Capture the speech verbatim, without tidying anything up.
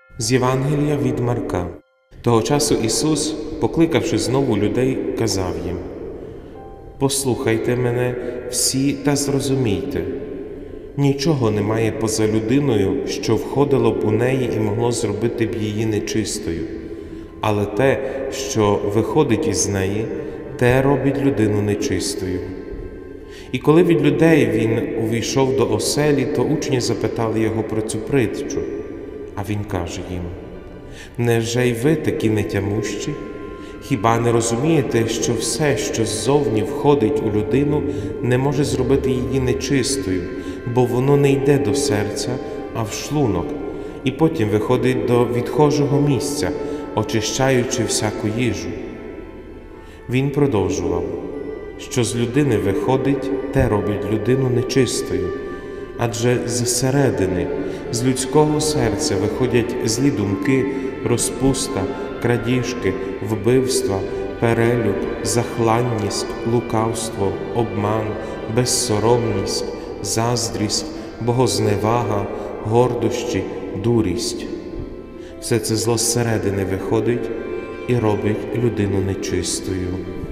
З Євангелія від Марка. Того часу Ісус, покликавши знову людей, казав їм: «Послухайте мене всі та зрозумійте. Нічого немає поза людиною, що входило б у неї і могло зробити б її нечистою. Але те, що виходить із неї, те робить людину нечистою». І коли від людей він увійшов до оселі, то учні запитали його про цю притчу. А він каже їм: «Невже й ви такі нетямущі? Хіба не розумієте, що все, що ззовні входить у людину, не може зробити її нечистою, бо воно не йде до серця, а в шлунок, і потім виходить до відхожого місця, очищаючи всяку їжу?» Він продовжував: «Що з людини виходить, те робить людину нечистою. Адже зсередини, з людського серця виходять злі думки, розпуста, крадіжки, вбивства, перелюб, захланність, лукавство, обман, безсоромність, заздрість, богозневага, гордощі, дурість. Все це зло зсередини виходить і робить людину нечистою».